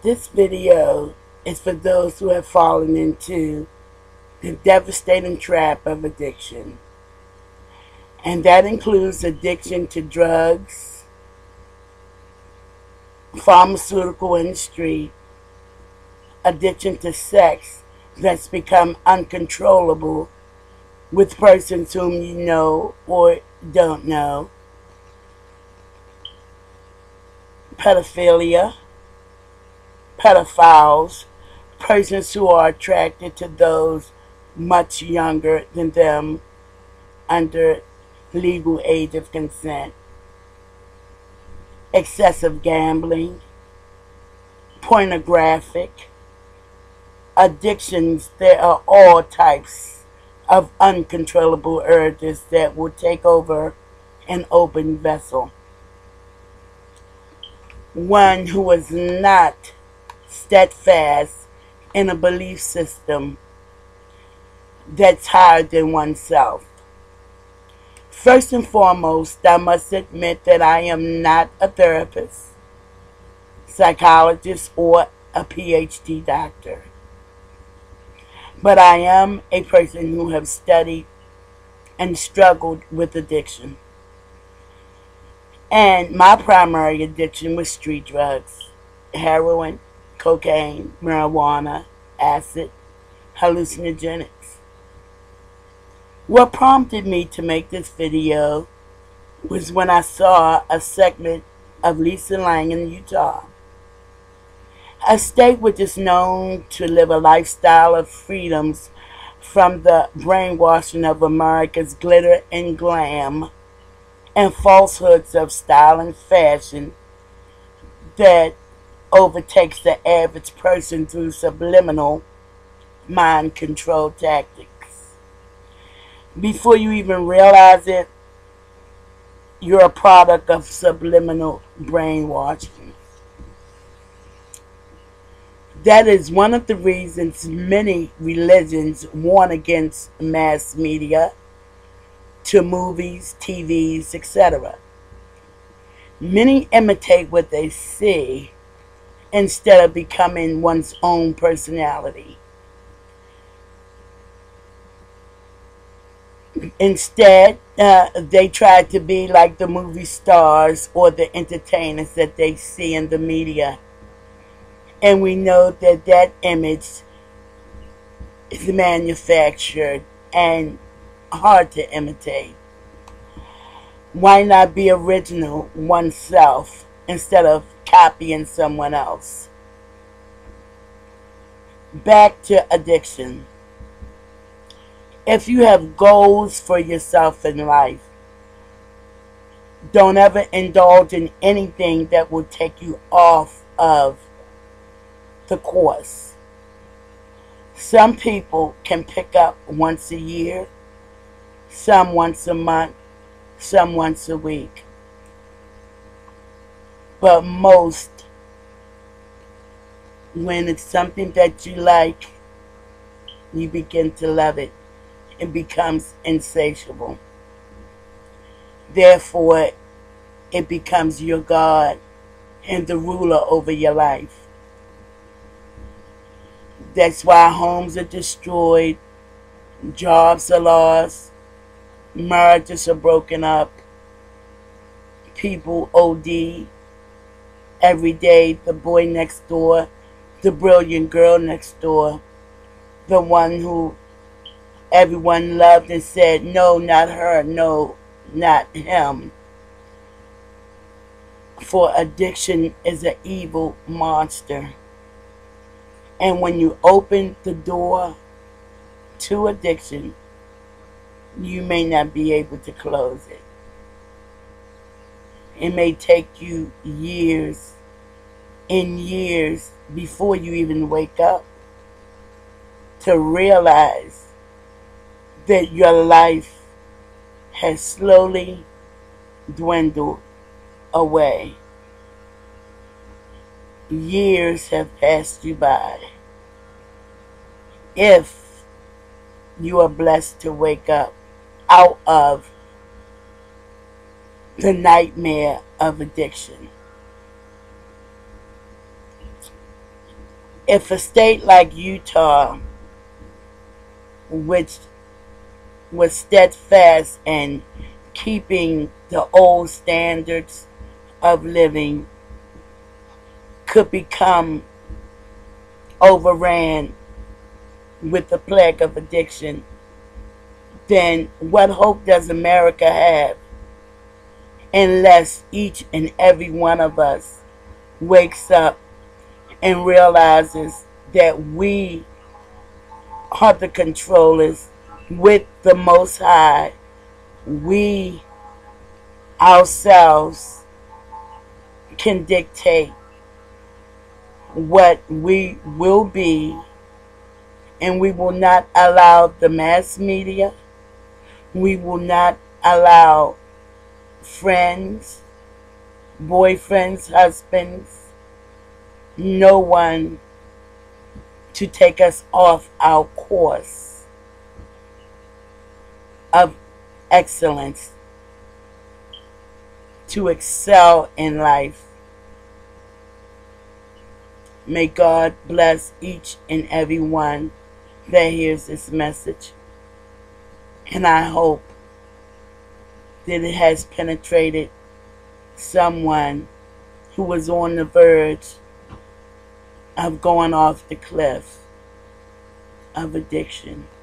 This video is for those who have fallen into the devastating trap of addiction. And that includes addiction to drugs, pharmaceutical industry, addiction to sex that's become uncontrollable with persons whom you know or don't know, pedophilia, pedophiles, persons who are attracted to those much younger than them under legal age of consent, excessive gambling, pornographic, addictions. There are all types of uncontrollable urges that will take over an open vessel. One who is not steadfast in a belief system that's higher than oneself. First and foremost, I must admit that I am not a therapist, psychologist, or a PhD doctor. But I am a person who has studied and struggled with addiction. And my primary addiction was street drugs: heroin, cocaine, marijuana, acid, hallucinogenics. What prompted me to make this video was when I saw a segment of Lisa Lang in Utah, a state which is known to live a lifestyle of freedoms from the brainwashing of America's glitter and glam and falsehoods of style and fashion that overtakes the average person through subliminal mind control tactics. Before you even realize it, you're a product of subliminal brainwashing. That is one of the reasons many religions warn against mass media, to movies, TVs, etc. Many imitate what they see instead of becoming one's own personality. Instead, they try to be like the movie stars or the entertainers that they see in the media. And we know that that image is manufactured and hard to imitate. Why not be original oneself instead of copying someone else? Back to addiction. If you have goals for yourself in life, don't ever indulge in anything that will take you off of the course. Some people can pick up once a year, some once a month, some once a week. But most, when it's something that you like, you begin to love it. It becomes insatiable. Therefore, it becomes your God and the ruler over your life. That's why homes are destroyed, jobs are lost, marriages are broken up, people OD. Every day, the boy next door, the brilliant girl next door, the one who everyone loved and said, no, not her, no, not him. For addiction is an evil monster. And when you open the door to addiction, you may not be able to close it. It may take you years and years before you even wake up to realize that your life has slowly dwindled away. Years have passed you by. If you are blessed to wake up out of the nightmare of addiction. If a state like Utah, which was steadfast in keeping the old standards of living, could become overran with the plague of addiction, then what hope does America have unless each and every one of us wakes up and realizes that we are the controllers with the Most High. We ourselves can dictate what we will be, and we will not allow the mass media, we will not allow friends, boyfriends, husbands, no one to take us off our course of excellence, to excel in life. May God bless each and every one that hears this message. And I hope that it has penetrated someone who was on the verge of going off the cliff of addiction.